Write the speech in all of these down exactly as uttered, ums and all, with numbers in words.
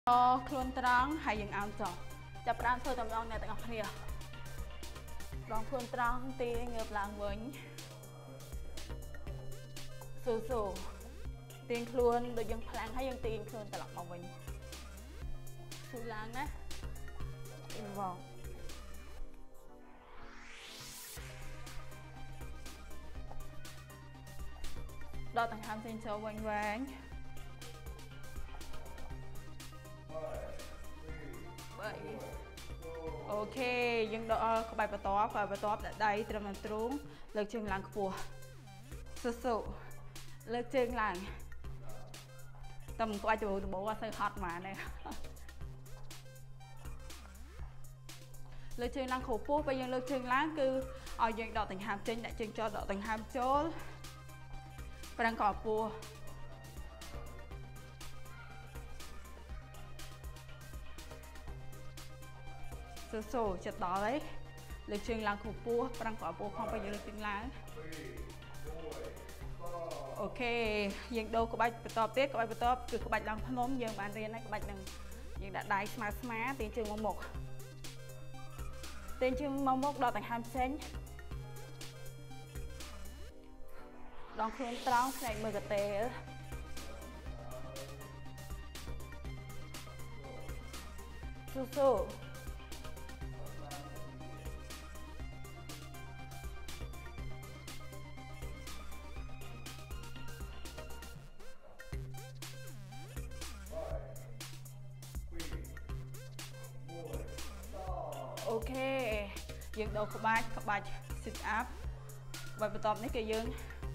ខ្លួនត្រង់ហើយយើងអោនចុះចាប់ផ្ដើមធ្វើតម្រង់អ្នកទាំងអស់គ្នាដងខ្លួនត្រង់ទីងើបឡើងវិញស៊ូស៊ូទាញខ្លួនដូចយើងផ្លាំងហើយយើងទាញខ្លួនត្រឡប់មកវិញស៊ូឡើងណាអ៊ីវ៉ងដល់ដង្ហើមចេញចូលវិញវែងអូខេយើងដកក្បាច់បន្ទាប់ក្បាច់បន្ទាប់ដាក់ដៃត្រឹមទ្រូងលើកជើងឡើងខ្ពស់ស៊ូស៊ូលើកជើងឡើងតែមិនក្បាច់ដបោដបោអត់សូវហត់ហ្មងទេលើកជើងឡើងខ្ពស់ពេលយើងលើកជើងឡើងគឺឲ្យយើងដកដង្ហើមចេញដាក់ជើងចូលដកដង្ហើមចូលប្រឹងកពោះស៊ូស៊ូចិត្តដល់ហើយលើកជើងឡើងខ្ពស់ប្រឹងកពោះផងពេលយើងលើកជើងឡើងអូខេយើងដូរក្បាច់បន្តទៀតក្បាច់បន្តគឺក្បាច់ឡើងភ្នំយើងបានរៀនហើយក្បាច់នឹងយើងដាក់ដៃស្មើស្មើទាញជើងមកមុខទាញជើងមកមុខដល់ដង្ហើមចេញដងខ្លួនត្រង់ផ្នែកមើលកតេលស៊ូស៊ូអូខេយើងដូរក្បាច់ក្បាច់ sit up ក្បាច់បន្ទាប់នេះគឺយើង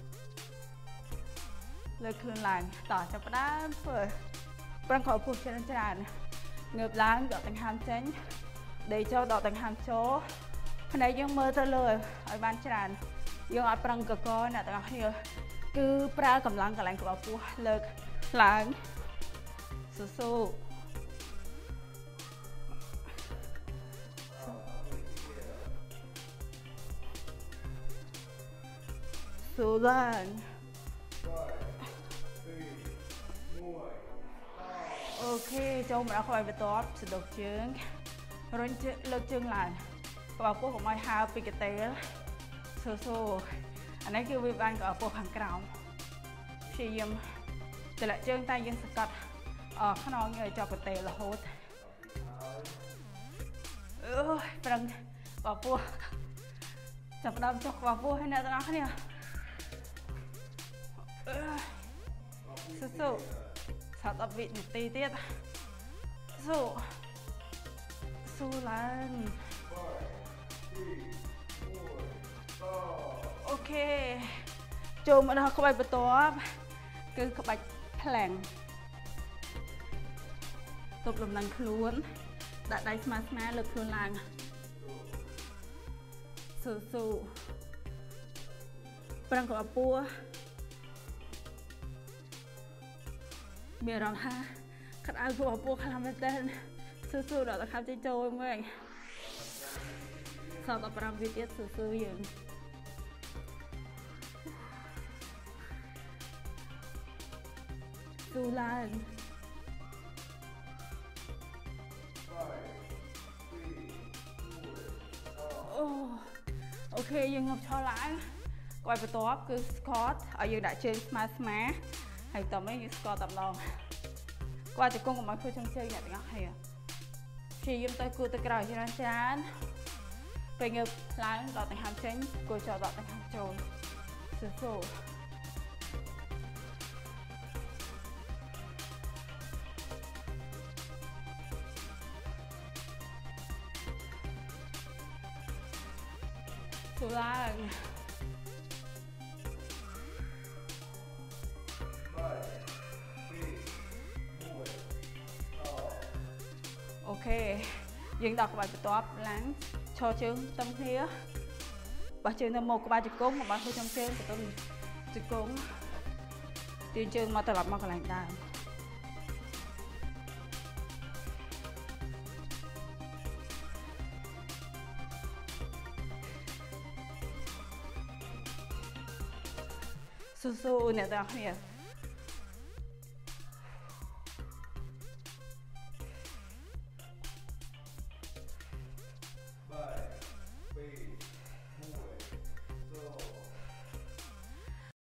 លើកខ្លួនឡើងតោះចាប់ផ្ដើមធ្វើប្រឹងក្រោយពោះច្រើនច្រើនងើបឡើងដកដង្ហើមចេញដេកចូលដកដង្ហើមចូលភ្នែកយើងមើលទៅលើឲ្យបានច្រើនយើងអត់ប្រឹងកកអ្នកទាំងអស់គ្នាគឺប្រើកម្លាំងកន្លែងក្បាលពោះលើកឡើងស៊ូស៊ូស៊ូឡើងអូខេចូលមកដល់ក្បាច់បន្ទាប់សណ្ដូកជើងរុញលើកជើងឡើងក្បាលពោះកុំឲ្យហើរពីកតេលស៊ូស៊ូអានេះគឺវាបានក្បាលពោះខាងក្រោមព្យាយាមតម្លាក់ជើងតែយើងសកាត់អខ្នងឲ្យចាប់កតេលរហូតអឺប្រឹងក្បាលពោះចាប់ផ្ដើមចុះក្បាលពោះឲ្យអ្នកទាំងអស់គ្នាស៊ូស៊ូសាប់10វិនាទីទៀតស៊ូស៊ូឡើងអូខេចូលមកដល់ក្បាច់បន្ទាប់គឺក្បាច់ផ្លាំងទប់លំនឹងខ្លួនដាក់ដៃស្មើស្មើលើកខ្លួនឡើងស៊ូស៊ូប្រឹងក្បាលពោះមានអារម្មណ៍ថាក្តៅពោះពោះខ្លាំងមែនតើស៊ូស៊ូដល់តែខាប់ចេញចូលវិញសល់ដល់5វិទៀតស៊ូស៊ូយើងស៊ូឡើងអូអូខេយើងងប់ឈរឡើងក្បាច់បន្ទាប់គឺ squat ឲ្យយើងដាក់ជើងស្មើស្មើហើយតោះមកយើងស្គាល់តែម្ដងគាត់ជង្គង់កុំឲ្យធ្វើជើងជើងអ្នកទាំងអស់គ្នាព្យាយាមទៅគូទៅក្រោយច្រើនច្រើនពេលងើបឡើងដកដង្ហើមចេញគួរចូលដកដង្ហើមចូលស៊ូស៊ូស៊ូឡើងអូខេយើងដល់ក្បាច់បន្ទាប់ឡើងឈរជើងតឹងគ្នាបោះជើងទៅមកក្បាលជង្គង់មកបានធ្វើចំជើងទៅជង្គង់ទាញជើងមកត្រឡប់មកកន្លែងដើមស៊ូស៊ូអ្នកទាំងអស់គ្នា Three.